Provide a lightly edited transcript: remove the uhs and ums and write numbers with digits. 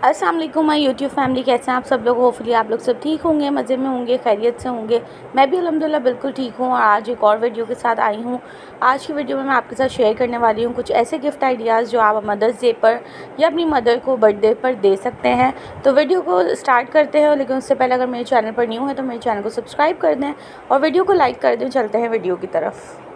अस्सलाम वालेकुम my YouTube family, कैसे हैं आप सब लोग। होपफुली आप लोग सब ठीक होंगे, मज़े में होंगे, खैरियत से होंगे। मैं भी अल्हम्दुलिल्लाह बिल्कुल ठीक हूँ और आज एक और वीडियो के साथ आई हूँ। आज की वीडियो में मैं आपके साथ शेयर करने वाली हूँ कुछ ऐसे गिफ्ट आइडियाज़ जो आप मदर्स डे पर या अपनी मदर को बर्थडे पर दे सकते हैं। तो वीडियो को स्टार्ट करते हैं, लेकिन उससे पहले अगर मेरे चैनल पर न्यू है तो मेरे चैनल को सब्सक्राइब कर दें और वीडियो को लाइक कर दें। चलते हैं वीडियो की तरफ।